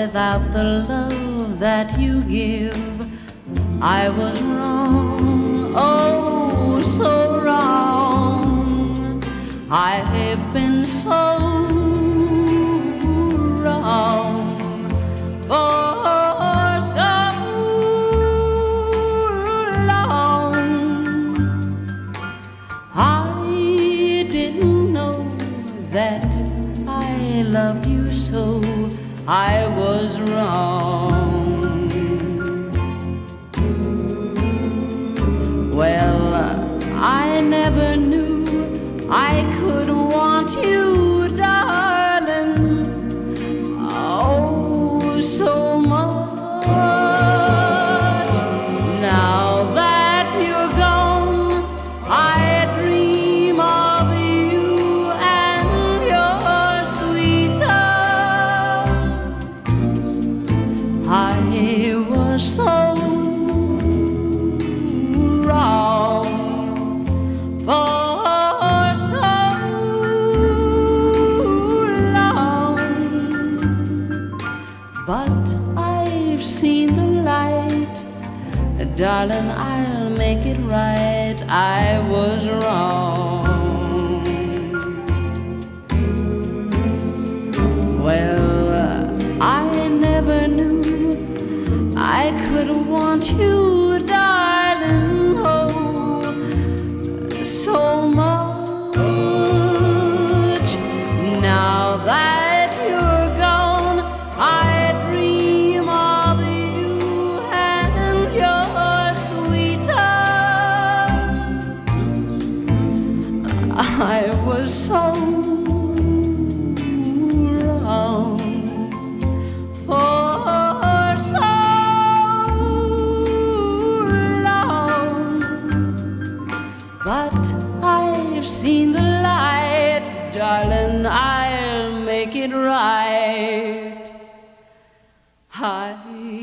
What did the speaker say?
without the love that you give, I was wrong, oh, so wrong. I have been so wrong for so long. I didn't know that I loved you so. I was wrong. Well, I never knew I could want you, darling, oh, so much. Now that you're gone, I dream of you and your sweet touch. I was so wrong for so long, but I've seen the light, darling, I'll make it right. I was wrong. Well, I never knew I could want you, darling, oh, so much. Now that you're gone, I dream of you and your sweet touch. I was so wrong for so long, but I've seen the light, darling, I'll make it right.